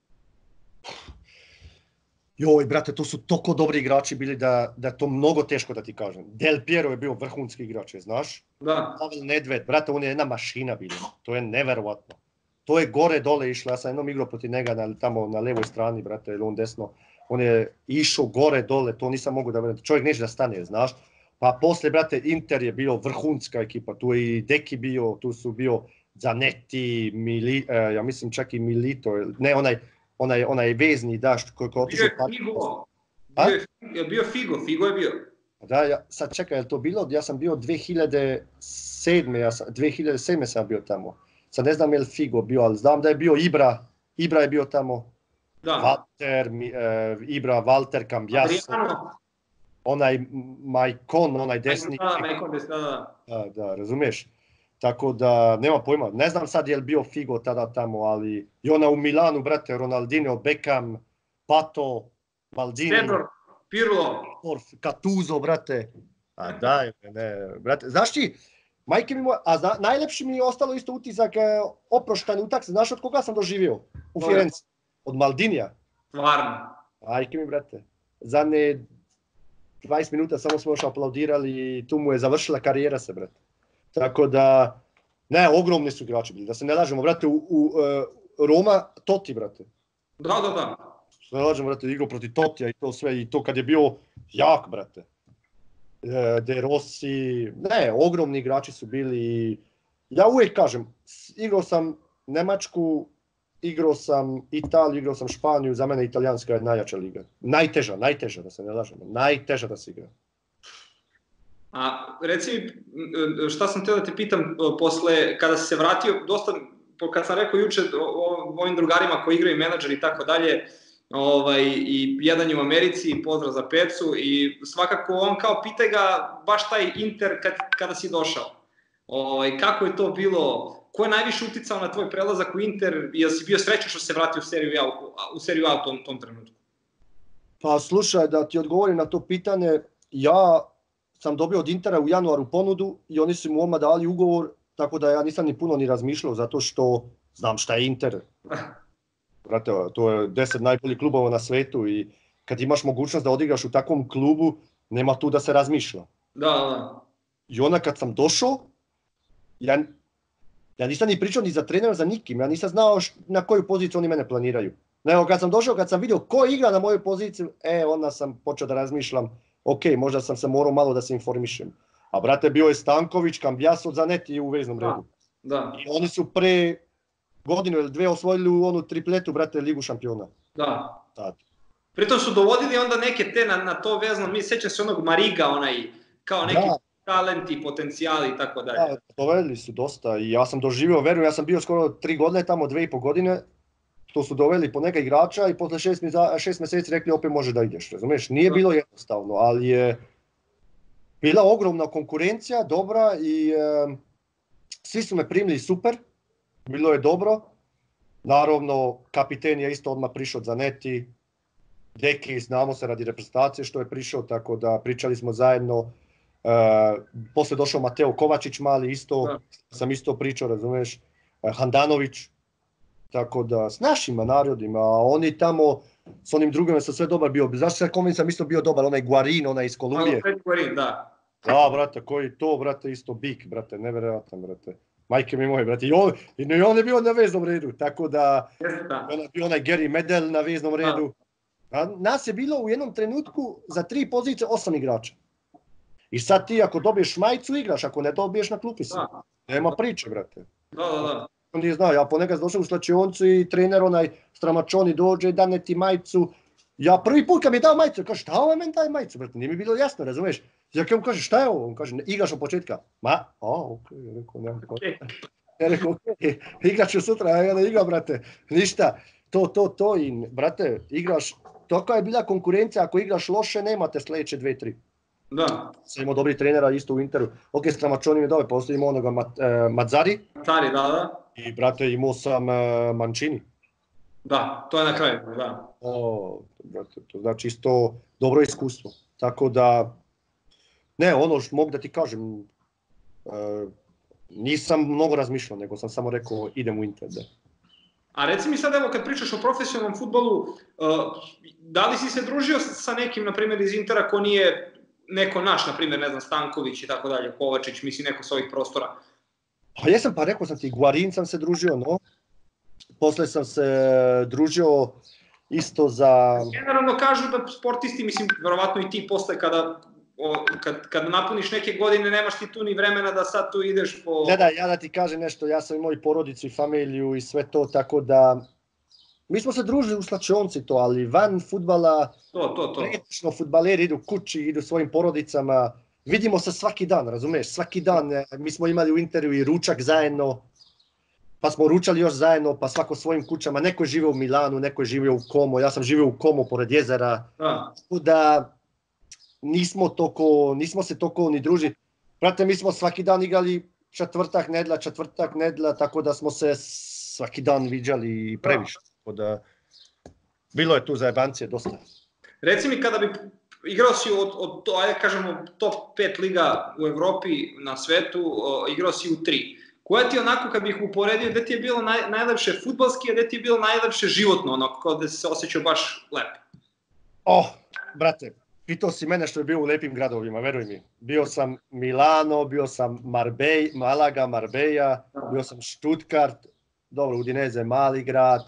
S2: Joj, brate, to su toliko dobri igrači bili da, da to mnogo teško da ti kažem. Del Piero je bio vrhunski igrač, znaš?
S1: Da.
S2: Pavel Nedved, brate, on je jedna mašina bila. To je neverovatno. To je gore dole išlo, ja sam jednom igrao protiv njega na, tamo na levoj strani, brate, ili on desno. On je išao gore dole, to nisam mogu da vidim. Čovjek neće da stane, znaš? Pa posle, brate, Inter je bio vrhunska ekipa. Tu je i Deki bio, tu su bio Zanetti, Mili, eh, ja mislim čak i Milito, ne, onaj, onaj, onaj vezni daš koji je otišao.
S1: Bio je Figo. Bio je bio Figo, Figo je bio.
S2: Da, ja, sad čekaj, je to bilo? Ja sam bio dve hiljade sedme, ja sam, dve hiljade sedme sam bio tamo. Sad ne znam je li Figo bio, ali znam da je bio Ibra, Ibra je bio tamo.
S1: Da.
S2: Walter, uh, Ibra, Walter, Cambiasso, onaj Maicon, onaj desni.
S1: Da, Maicon, da, da.
S2: Da, da, razumiješ? Tako da, nema pojma, ne znam sad je li bio Figo tada tamo, ali i ona u Milanu, brate, Ronaldinho, Beckham, Pato, Maldini.
S1: Cedor, Pirlo.
S2: Gattuso, brate. A daj, ne, brate, znaš ti, majke mi moja, a zna, najlepši mi je ostalo isto utisak, oproštani utakmice, znaš od koga sam doživio u Firenci? Od Maldinija.
S1: Stvarno.
S2: Ajke mi, brate. Zadnje dvadeset minuta samo smo još aplaudirali i tu mu je završila karijera se, brate. Tako da, ne, ogromni su igrači bili. Da se ne lažemo, brate, u, u uh, Roma, Totti, brate.
S1: Da, da, da.
S2: Se ne lažemo, brate, igrao protiv Tottija i to sve. I to kad je bio jak, brate. E, De Rossi, ne, ogromni igrači su bili. Ja uvijek kažem, igrao sam Nemačku, igrao sam Italiju, igrao sam Španiju, za mene italijanska je najjača liga. Najteža, najteža da se ne lažemo, najteža da se igra.
S1: A reci mi, šta sam teo da te pitam, posle, kada si se vratio, dosta, kada sam rekao juče o, o ovim drugarima koji igraju menadžer i tako dalje, ovaj, i jedan je u Americi, pozdrav za Pecu, i svakako on kao pita ga baš taj Inter kad, kada si došao. Ovaj, kako je to bilo, ko je najviše uticao na tvoj prelazak u Inter, jel si bio srećan što se vratio u seriju A, u seriju A u tom, tom trenutku?
S2: Pa slušaj, da ti odgovorim na to pitanje, ja sam dobio od Intera u januaru ponudu i oni su mu odmah dali ugovor, tako da ja nisam ni puno ni razmišljao, zato što znam šta je Inter. Brate, to je deset najboljih klubova na svetu i kad imaš mogućnost da odigraš u takvom klubu, nema tu da se razmišlja.
S1: Da, da.
S2: I onda kad sam došao, ja, ja nisam ni pričao ni za trenera, za nikim, ja nisam znao š, na koju poziciju oni mene planiraju. Nego kad sam došao, kad sam vidio ko igra na moju poziciju, e, onda sam počeo da razmišljam, ok, možda sam se morao malo da se informišem. A brate, bio je Stanković, Cambiaso, Zanetti u veznom redu.
S1: Da, da.
S2: I oni su pre godinu ili dve osvojili u onu tripletu, brate, Ligu šampiona.
S1: Da.
S2: Tad.
S1: Pritom su dovodili onda neke te na, na to vezno, mi sećam se onog Mariga, onaj, kao neki da. Talenti, potencijali i tako dalje.
S2: Da, dovedili su dosta i ja sam doživio, verujem, ja sam bio skoro tri godine tamo, dve i po godine, to su doveli po neka igrača i posle šest, šest meseci rekli opet može da ideš, razumiješ? Nije da. Bilo jednostavno, ali je bila ogromna konkurencija, dobra i e, svi su me primili super, bilo je dobro. Naravno, kapiten je isto odmah prišao Zanetti, Deki, znamo se radi reprezentacije što je prišao, tako da pričali smo zajedno. E, posle došao Mateo Kovačić mali, isto, da. Sam isto pričao, razumiješ, e, Handanović, tako da s našima narodima, a oni tamo s onim drugima su sve dobar bio. Zašto se Komin sam isto bio dobar, onaj Guarin, onaj iz Kolumbije.
S1: Malo Guarin, da.
S2: Da, brate, koji to, brate, isto bik, brate, nevjerojatan, brate. Majke mi moje, brate, i on, i on je bio na veznom redu, tako da, da. On je bio onaj Gary Medel na veznom redu. A nas je bilo u jednom trenutku za tri pozicije osam igrača. I sad ti ako dobiješ majicu igraš, ako ne dobiješ na klupi si. Da. Nema priče, brate.
S1: Da, da, da.
S2: On nije znao, ja ponekad došao u slačioncu i trener onaj Stramačoni dođe, dane ti majicu. Ja prvi put kad mi je dao majicu, kaže šta ovo je meni daj majicu, brate, nije mi bilo jasno, razumiješ? Ja kad mu kaže šta je ovo, on kaže igraš od početka. Ma, a, okej, okay. Ja rekao, nema okay. Ja rekao, okej, okay. Igrat ću sutra, ja da igram, brate, ništa, to, to, to i, brate, igraš, toliko je bila konkurencija, ako igraš loše, nemate sljedeće dve, tri.
S1: Da.
S2: Sam imao dobri trenera isto u Interu, ok, Stramačoni mi je dobe, poslije imao onoga Mat, eh, Mazzari.
S1: Mazzari, da, da.
S2: I, brate, imao sam eh, Mancini.
S1: Da, to je na kraju, da.
S2: O, brate, to znači isto dobro iskustvo, tako da, ne, ono što mogu da ti kažem, e, nisam mnogo razmišljao, nego sam samo rekao idem u Inter. Da.
S1: A reci mi sad, evo, kad pričaš o profesionalnom fudbalu, da li si se družio sa nekim, na primjer, iz Intera ko nije neko naš, na primjer, ne znam, Stanković i tako dalje, Kovačić, misli neko s ovih prostora?
S2: Pa jesam, pa rekao sam ti, Guarin sam se družio, no. Posle sam se družio isto za...
S1: Generalno kažu da sportisti, mislim, verovatno i ti posle kada... O, kad, kad napuniš neke godine, nemaš ti tu ni vremena da sad tu ideš po...
S2: Gledaj, ja da ti kažem nešto, ja sam imao i porodicu i familiju i sve to, tako da... Mi smo se družili u slačionci to, ali van fudbala...
S1: To, to, to.
S2: Pretično fudbaleri idu kući, idu svojim porodicama. Vidimo se svaki dan, razumeš? Svaki dan. Mi smo imali u Interu i ručak zajedno. Pa smo ručali još zajedno, pa svako svojim kućama. Neko je živio u Milanu, neko je živio u Como. Ja sam živio u Como, pored jezera.
S1: Da.
S2: Tako da... Nismo, toko, nismo se toliko ni družili. Brate, mi smo svaki dan igrali četvrtak, nedla, četvrtak, nedla, tako da smo se svaki dan viđali previše. Tako da, bilo je tu zajebancije dosta.
S1: Reci mi, kada bi igrao si od, od to, ajde kažemo, top pet liga u Evropi, na svetu, o, igrao si u tri. Koja ti onako, kad bih uporedio, gde ti je bilo naj, najlepše fudbalski, a gde ti je bilo najlepše životno, onako, gde se osjećao baš lepo?
S2: Oh, brate, pitao si mene što je bio u lepim gradovima, veruj mi. Bio sam Milano, bio sam Marbej, Malaga, Marbella, bio sam Stuttgart, dobro, Udinese, mali grad.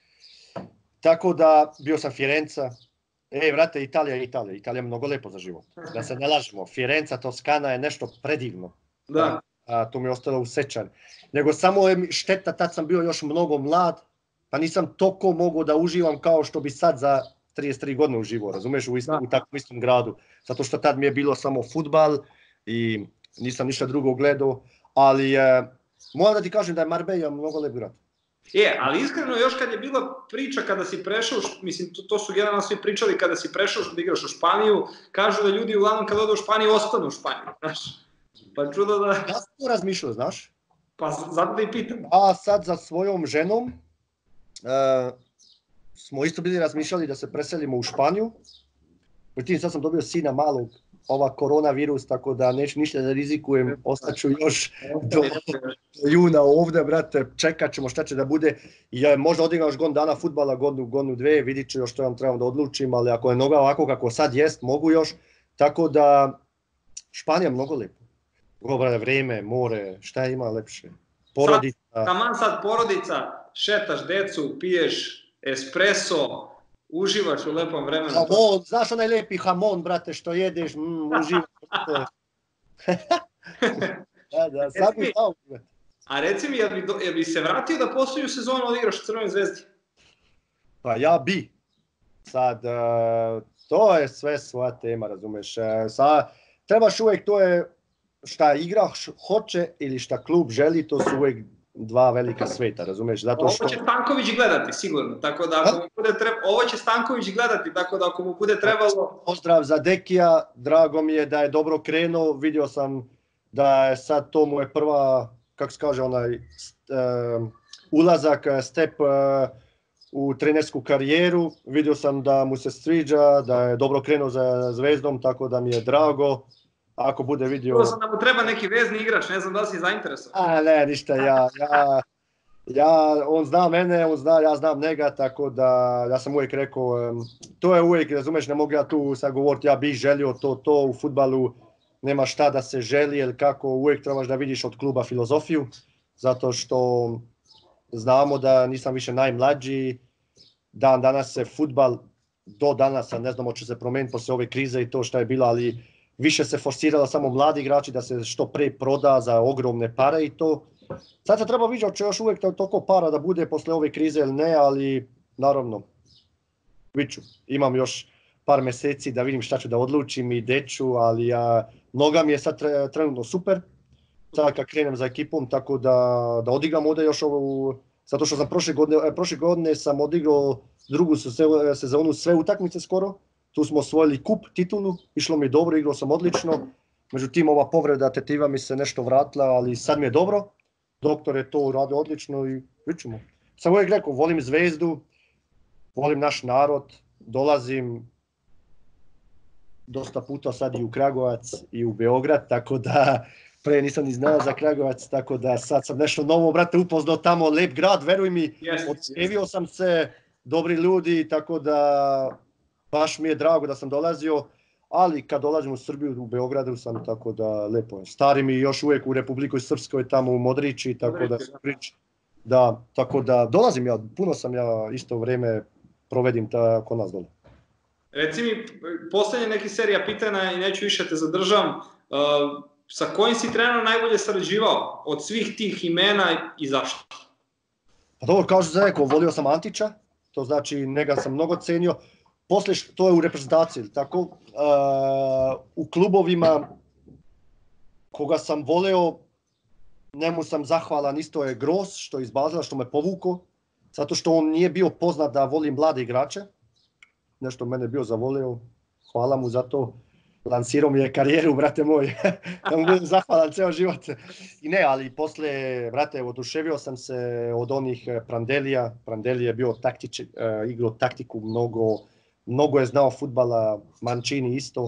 S2: Tako da, bio sam Firenca. Ej, vrate, Italija je Italija. Italija je mnogo lepo za život. Da se ne lažemo. Firenca, Toskana je nešto predivno.
S1: Da.
S2: A, to mi je ostalo u sećanju. Nego samo je šteta, tad sam bio još mnogo mlad, pa nisam toliko mogao da uživam kao što bi sad za trideset tri godine uživao, razumeš, u, istom, u takvom istom gradu. Zato što tad mi je bilo samo fudbal i nisam ništa drugo gledao, ali e, moram da ti kažem da je Marbella mnogo lep grad.
S1: Je, ali iskreno još kad je bila priča kada si prešao, mislim, to, to su generalno svi pričali kada si prešao da igraš u Španiju, kažu da ljudi uglavnom kada ode u Španiju ostanu u Španiju, znaš. Pa čudo da...
S2: Ja sam to razmišljao, znaš.
S1: Pa zato da i pitam.
S2: A sad za svojom ženom uh, smo isto bili razmišljali da se preselimo u Španiju. Međutim, sad sam dobio sina malog, ova koronavirus, tako da neću ništa da rizikujem, ostaću još do, do juna ovdje, brate, čekat ćemo šta će da bude. Ja možda odigram još godinu dana futbala, godinu, godinu dve, vidit ću još što vam trebam da odlučim, ali ako je noga ovako kako sad jest, mogu još. Tako da, Španija je mnogo lijepo. Dobro vreme, more, šta ima lepše? Porodica.
S1: Sad, taman sad porodica, šetaš decu, piješ espresso, uživaš u lepom vremenu.
S2: Hamon, znaš onaj lijepi hamon, brate, što jedeš, mm, uživaš. da, da, sad mi dao.
S1: A reci mi, jel bi, do, jel bi se vratio da posljednju sezonu odigraš u Crvenoj zvezdi?
S2: Pa ja bi. Sad, uh, to je sve svoja tema, razumeš. Uh, sad, trebaš uvijek, to je šta igrač hoće ili šta klub želi, to su uvijek dva velika sveta, razumeš? Zato što...
S1: Ovo će Stanković gledati, sigurno, tako da ako mu bude treba... Ovo će Stanković gledati, tako da ako mu bude trebalo...
S2: Pozdrav za Dekija, drago mi je da je dobro krenuo, vidio sam da je sad to mu je prva, kako se kaže, onaj uh, ulazak, step uh, u trenersku karijeru, vidio sam da mu se sviđa, da je dobro krenuo za Zvezdom, tako da mi je drago. Ako bude vidio...
S1: Čuo sam da mu treba neki vezni igrač, ne znam da li si zainteresovan.
S2: A ne, ništa, ja, ja, ja, on zna mene, on zna, ja znam njega, tako da ja sam uvijek rekao, um, to je uvijek, razumeš, ne mogu ja tu sad govoriti, ja bih želio to, to u fudbalu, nema šta da se želi, jer kako uvijek trebaš da vidiš od kluba filozofiju, zato što znamo da nisam više najmlađi, dan danas se fudbal, do danas, ne znamo će se promijeniti poslije ove krize i to što je bilo, ali više se forsiralo samo mladi igrači da se što pre proda za ogromne pare i to. Sad se treba vidjeti će još uvijek toliko para da bude posle ove krize ili ne, ali naravno, vidću, imam još par mjeseci da vidim šta ću da odlučim i deću, ali ja, noga mi je sad trenutno super, sad kad krenem za ekipom, tako da, da odigram ovdje još ovu, zato što sam prošle godine, prošle godine sam odigrao drugu sezonu sve utakmice skoro. Tu smo osvojili kup, titulu, išlo mi je dobro, igrao sam odlično. Međutim, ova povreda tetiva mi se nešto vratila, ali sad mi je dobro. Doktor je to uradio odlično i vidimo. Sam uvijek rekao, volim Zvezdu, volim naš narod, dolazim dosta puta sad i u Kragujevac i u Beograd, tako da pre nisam ni znao za Kragujevac, tako da sad sam nešto novo, brate, upoznao tamo, lep grad, veruj mi,
S1: yes,
S2: odsjevio yes. sam se, dobri ljudi, tako da... Baš mi je drago da sam dolazio, ali kad dolazim u Srbiju, u Beogradu sam, tako da lepo je. Stari mi još uvijek u Republiku Srpskoj, tamo u Modriči, tako da da, tako da dolazim ja, puno sam ja isto vrijeme provedim ta, kod nas dole.
S1: Reci mi, posljednje neki serija pitanja i neću više te zadržavam, uh, sa kojim si trenerom najbolje sarađivao od svih tih imena i zašto?
S2: Pa dobro, kao što sam rekao, volio sam Antića, to znači njega sam mnogo cenio. Poslije, to je u reprezentaciji, tako, uh, u klubovima koga sam voleo, njemu sam zahvalan, isto je Gross, što je iz Bazela, što me povukao, zato što on nije bio poznat da voli mlade igrače, nešto mene bio zavolio, hvala mu za to, lansirao mi je karijeru, brate moj, da mu budem zahvalan ceo život. I ne, ali poslije, brate, oduševio sam se od onih Prandelija, Prandelija je bio taktič, uh, igrao taktiku mnogo, Mnogo je znao fudbala, Mancini isto,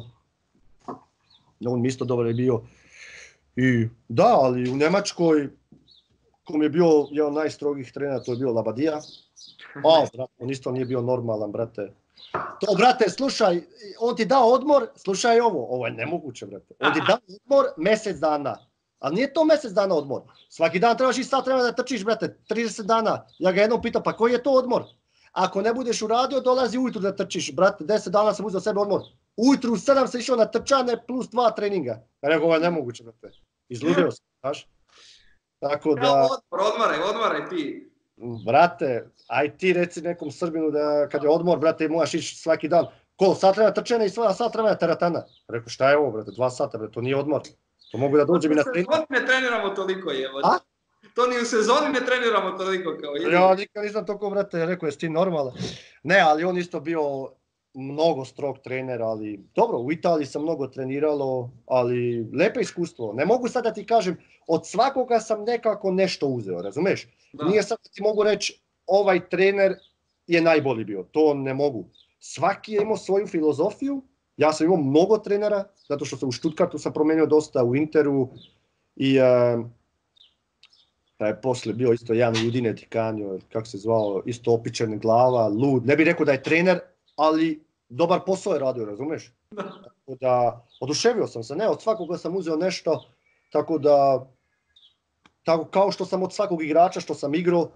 S2: on mi isto dobro je bio. I da, ali u Njemačkoj, kom je bio jedan najstrogih trenera, to je bio Labadija. A, brate, on isto nije bio normalan, brate. To, brate, slušaj, on ti dao odmor, slušaj ovo, ovo je nemoguće, brate. On ti dao odmor mjesec dana, ali nije to mjesec dana odmor. Svaki dan trebaš i sad treba da trčiš, brate, trideset dana. Ja ga jednom pitao, pa koji je to odmor? Ako ne budeš uradio, dolazi ujutru da trčiš. Brate, deset dana sam uzeo sebe odmor. Ujutru u sedam sam išao na trčane plus dva treninga. Ja rekao, ovo je nemoguće, brate. Izludio sam, znaš. Tako da...
S1: Odmor, odmaraj, odmaraj ti.
S2: Brate, aj ti reci nekom Srbinu da kad je odmor, brate, moraš ići svaki dan. Ko, sad treba trčane i sva sad treba teretana. Rekao, šta je ovo, brate, dva sata, brate, to nije odmor. To mogu da dođem i na trening.
S1: Kod ne treniramo toliko, jevo.
S2: A?
S1: to ni u sezoni ne treniramo toliko kao ili.
S2: Ja nikad nisam toliko, brate, rekao, jesi ti normalan? Ne, ali on isto bio mnogo strog trener, ali dobro, u Italiji sam mnogo treniralo, ali lepo iskustvo. Ne mogu sad da ti kažem, od svakoga sam nekako nešto uzeo, razumeš? Da. Nije sad da ti mogu reći, ovaj trener je najbolji bio, to ne mogu. Svaki je imao svoju filozofiju, ja sam imao mnogo trenera, zato što sam u Stuttgartu sam promenio dosta, u Interu i uh, pa je poslije bio isto jedan Udine Tikanio, kako se zvao, isto opičen glava, lud. Ne bih rekao da je trener, ali dobar posao je radio, razumeš? Tako da, oduševio sam se, ne, od svakoga sam uzeo nešto, tako da, tako kao što sam od svakog igrača što sam igrao,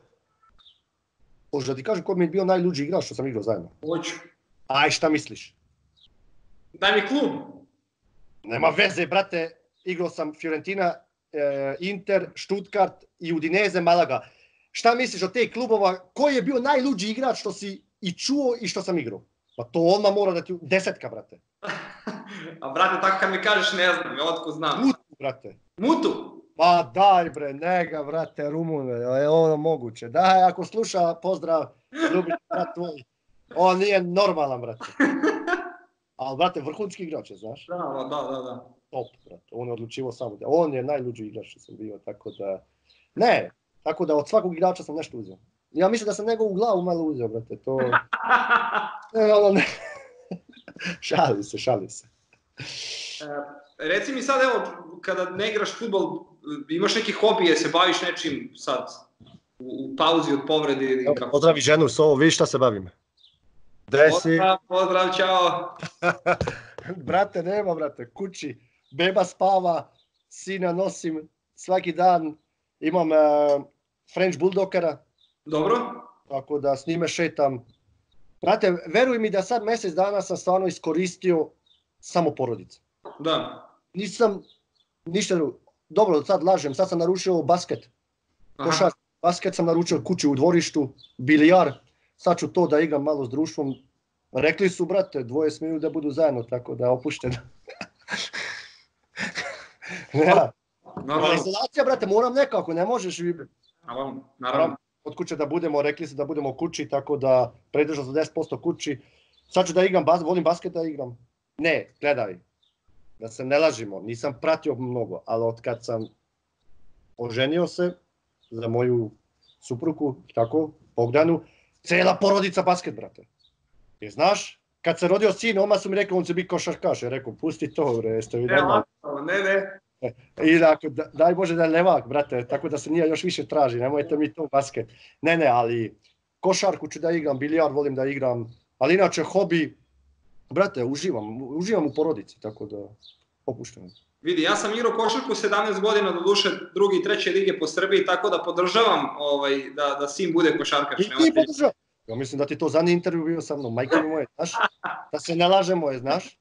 S2: možda ti kažem ko mi je bio najluđi igrač što sam igrao zajedno.
S1: Hoću.
S2: Aj, šta misliš?
S1: Daj mi klub.
S2: Nema veze, brate, igrao sam Fiorentina, e, Inter, Stuttgart i Udinese, Malaga. Šta misliš od te klubova, koji je bio najluđi igrač što si i čuo i što sam igrao? Pa to odmah mora da ti... Desetka, brate.
S1: A brate, tako kad mi kažeš ne znam, ja otko znam.
S2: Mutu, brate.
S1: Mutu?
S2: Pa daj bre, nega, brate, Rumune, je ono moguće. Daj, ako sluša, pozdrav, ljubim brat tvoj. On nije normalan, brate. Ali, brate, vrhunski igrač je, znaš?
S1: Da, da, da, da.
S2: Top, brate, on je odlučivo samo. On je najluđi igrač što sam bio, tako da... Ne, tako da od svakog igrača sam nešto uzeo. Ja mislim da sam njegovu glavu malo uzeo, brate, to... Ne, ono, ne. Šali se, šali se.
S1: E, reci mi sad, evo, kada ne igraš fudbal, imaš neki hobije, se baviš nečim sad, u, u pauzi od povrede ili kako?
S2: Pozdravi ženu s ovo, vidiš šta se bavim. Gde si?
S1: Pozdrav, pozdrav, čao.
S2: Brate, nema, brate, kući, beba spava, sina nosim svaki dan, imam uh, French Bulldogera.
S1: Dobro.
S2: Tako da s njime šetam. Brate, veruj mi da sad mjesec dana sam stvarno iskoristio samo porodicu.
S1: Da.
S2: Nisam ništa drugo. Dobro, sad lažem, sad sam naručio basket. Košar, basket sam naručio kući u dvorištu, bilijar. Sad ću to da igram malo s društvom. Rekli su, brate, dvoje smiju da budu zajedno, tako da je opušteno. Ja.
S1: Naravno.
S2: Izolacija, brate, moram nekako, ne možeš.
S1: Naravno, naravno.
S2: Od kuće da budemo, rekli su da budemo kući, tako da predržao sam deset posto kući. Sad ću da igram, bas, volim basket da igram. Ne, gledaj, da se ne lažimo, nisam pratio mnogo, ali od kad sam oženio se za moju suprugu, tako, Bogdanu, cela porodica basket, brate. I znaš, kad se rodio sin, oma su mi rekli, on će biti košarkaš. Ja rekao, pusti to, bre, jeste vi normalni.
S1: Ne, ne.
S2: I tako, daj Bože da je levak, brate, tako da se nije još više traži, nemojte mi to basket. Ne, ne, ali košarku ću da igram, bilijar volim da igram, ali inače hobi, brate, uživam, uživam u porodici, tako da opuštam.
S1: Vidi, ja sam igrao košarku sedamnaest godina, do duše druge i treće lige po Srbiji, tako da podržavam ovaj, da, da sin bude košarkaš.
S2: I ti podržavam. Ja mislim da ti to zadnji intervju bio sa mnom, majke mi moje, znaš, da se ne lažemo je, znaš.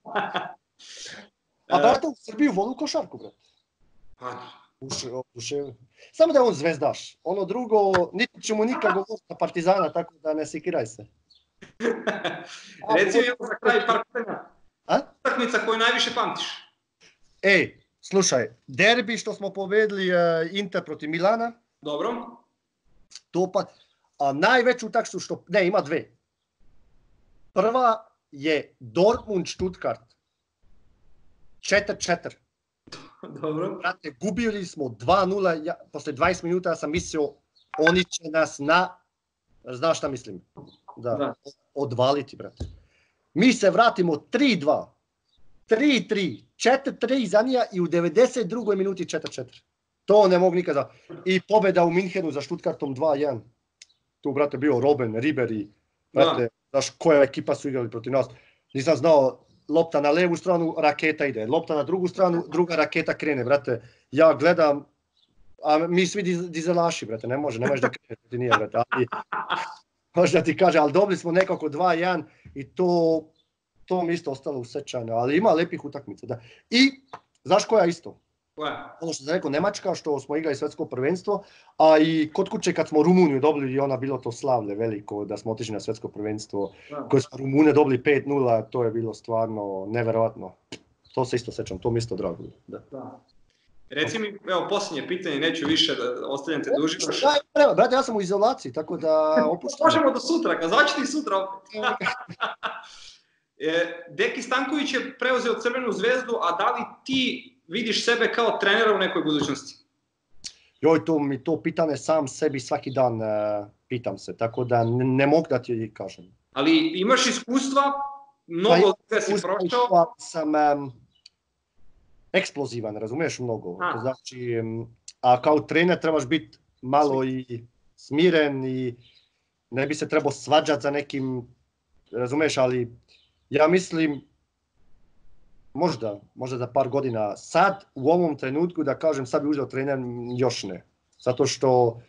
S2: A brate, u Srbiju volu košarku, brate. Uše, uše. Samo da je on zvezdaš. Ono drugo, niti ću mu nikad govoriti na Partizana, tako da ne sikiraj se.
S1: Reci mi za kraj par pitanja. Utakmica koju najviše pamtiš?
S2: Ej, slušaj, derbi što smo povedali uh, Inter protiv Milana.
S1: Dobro.
S2: To pa, a najveću utakmicu što, ne, ima dve. Prva je Dortmund-Stuttgart. četiri četiri.
S1: Dobro.
S2: Brate, gubili smo dva nula, ja, posle dvadeset minuta sam mislio, oni će nas na, znaš šta mislim, da, da. odvaliti, brate. Mi se vratimo tri dva, tri tri, četiri tri za njega i u devedeset drugoj minuti četiri četiri. To ne mogu nikada. I pobjeda u Minhenu za Stuttgartom dva jedan. Tu, brate, bio Robben, Ribery, brate, da. Znaš koja ekipa su igrali protiv nas. Nisam znao, lopta na levu stranu, raketa ide. Lopta na drugu stranu, druga raketa krene, brate. Ja gledam, a mi svi dizelaši, brate, ne može, ne može da krene, ti nije, brate. Ali, možda ti kaže, ali dobili smo nekako dva jedan i to, to mi isto ostalo u sećanju, ali ima lepih utakmica, da. I, znaš koja isto?
S1: Koja?
S2: Ono što sam rekao, Nemačka, što smo igrali svetsko prvenstvo, a i kod kuće kad smo Rumuniju dobili, i ona bilo to slavlje veliko, da smo otišli na svetsko prvenstvo, da. Koje smo Rumune dobili pet nula, to je bilo stvarno neverovatno. To se isto sećam, to mi isto drago. Da.
S1: Da. Reci mi, evo, posljednje pitanje, neću više da ostavljam te duži.
S2: Da, brate, ja sam u izolaciji, tako da opuštam.
S1: Možemo do sutra, zvaću ti sutra opet. Deki Stanković je preuzeo Crvenu zvezdu, a da li ti vidiš sebe kao trenera u nekoj budućnosti?
S2: Joj, to mi to pitanje sam sebi svaki dan uh, pitam se, tako da ne, ne mogu da ti kažem.
S1: Ali imaš iskustva, mnogo pa, si prošao?
S2: Sam um, eksplozivan, razumiješ mnogo. To znači, um, a kao trener trebaš biti malo i smiren i ne bi se trebao svađati za nekim, razumiješ, ali ja mislim, možda, možda za par godina, sad u ovom trenutku da kažem sad bi uzeo trener, još ne. Zato što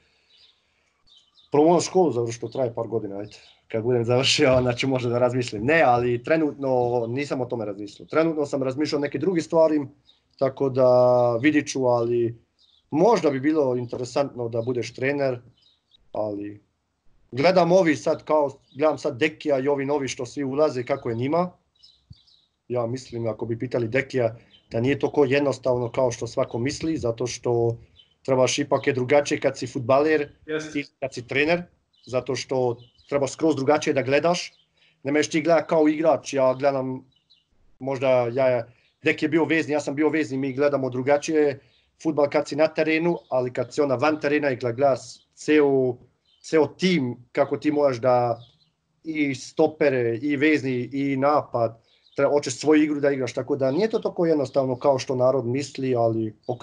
S2: prvo školu završiti, to traje par godina, ajde. Kad budem završio, znači možda da razmislim. Ne, ali trenutno nisam o tome razmislio. Trenutno sam razmišljao o neke druge stvari, tako da vidit ću, ali možda bi bilo interesantno da budeš trener, ali gledam ovi sad kao, gledam sad Dekija i ovi novi što svi ulaze, kako je njima. Ja mislim, ako bi pitali Dekija, da nije to ko jednostavno kao što svako misli, zato što trebaš ipak je drugačije kad si fudbaler i kad si trener, zato što treba skroz drugačije da gledaš. Ne meš ti gledati kao igrač, ja gledam, možda ja, Deki je bio vezni, ja sam bio vezni, mi gledamo drugačije fudbal kad si na terenu, ali kad si ona van terena i gledaš ceo, ceo tim, kako ti moraš da i stopere, i vezni, i napad, hoćeš svoju igru da igraš, tako da nije to tako jednostavno kao što narod misli, ali ok.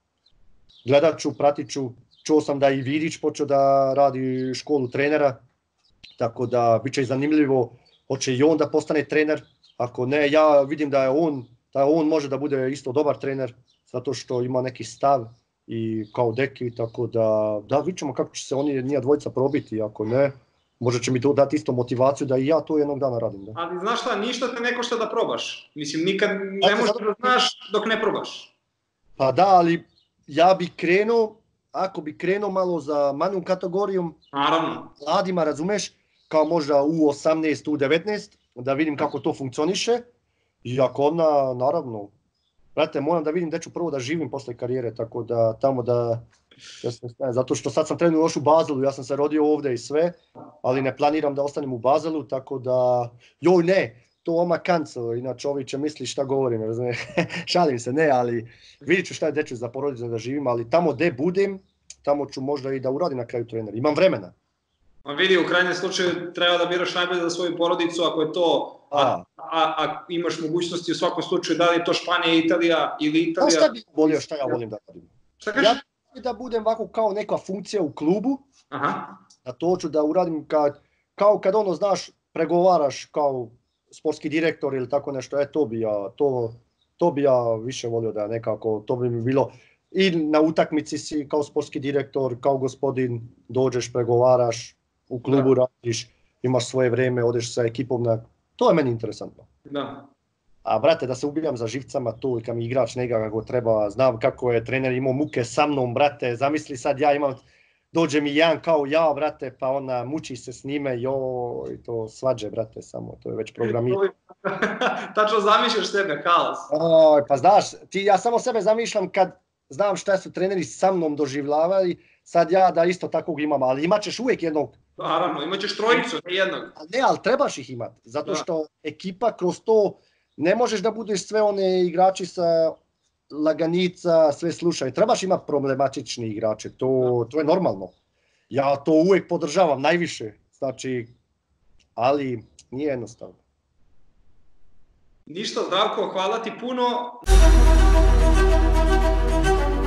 S2: Gledat ću, pratit ću, čuo sam da i Vidić počeo da radi školu trenera, tako da bit će i zanimljivo, hoće i on da postane trener, ako ne, ja vidim da je on, da on može da bude isto dobar trener, zato što ima neki stav i kao Deki, tako da, da vidit ćemo kako će se oni njih dvojica probiti, ako ne, možda će mi to dati isto motivaciju da i ja to jednog dana radim. Da.
S1: Ali znaš šta, ništa te ne košta da probaš. Mislim, nikad ne možeš da znaš dok ne probaš.
S2: Pa da, ali ja bi krenuo, ako bi krenuo malo za manjom kategorijom,
S1: naravno,
S2: mladima, razumeš, kao možda u osamnaest, u devetnaest, da vidim kako to funkcioniše. I ako ona, naravno, brate, moram da vidim gde ću prvo da živim posle karijere, tako da tamo da... Zato što sad sam trenutno još u Bazelu, ja sam se rodio ovdje i sve, ali ne planiram da ostanem u Bazelu, tako da... Joj ne, to oma kanco, inače ovi će misli šta govorim, razumiješ, šalim se, ne, ali vidit ću šta je gde ću za porodicu da živim, ali tamo gde budem, tamo ću možda i da uradim na kraju trener, imam vremena.
S1: Ma vidi, u krajnjem slučaju treba da biraš najbolje za svoju porodicu, ako je to, a, a, a imaš mogućnosti u svakom slučaju, da li je to Španija, Italija ili Italija...
S2: A šta bi volio, šta ja volim da radim?
S1: Šta kažeš?
S2: Ja da budem ovako kao neka funkcija u klubu,
S1: aha,
S2: da to ću da uradim kad, kao kad ono, znaš, pregovaraš kao sportski direktor ili tako nešto, e to bi ja, to, to bi ja više volio da nekako, to bi mi bilo i na utakmici si kao sportski direktor, kao gospodin, dođeš, pregovaraš, u klubu da radiš, imaš svoje vreme, odeš sa ekipom na... To je meni interesantno.
S1: Da.
S2: A brate, da se ubijam za živcama tu, kad mi igrač njega kako treba, znam kako je trener imao muke sa mnom, brate, zamisli sad ja imam, dođe mi jedan kao ja, brate, pa ona muči se s njime, joj, to svađe, brate, samo, to je već programirano.
S1: Tačno zamišljaš sebe, haos.
S2: Oj, pa znaš, ti, ja samo sebe zamišljam kad znam šta su treneri sa mnom doživljavali, sad ja da isto takvog imam, ali imat ćeš uvijek jednog.
S1: Naravno, imat ćeš trojicu, ne jednog.
S2: Ne, ali trebaš ih imati, zato što ekipa kroz to, ne možeš da budeš sve one igrači sa laganica, sve slušaj. Trebaš imati problematični igrače, to, to je normalno. Ja to uvijek podržavam, najviše. Znači, ali nije jednostavno.
S1: Ništa, Zdravko, hvala ti puno.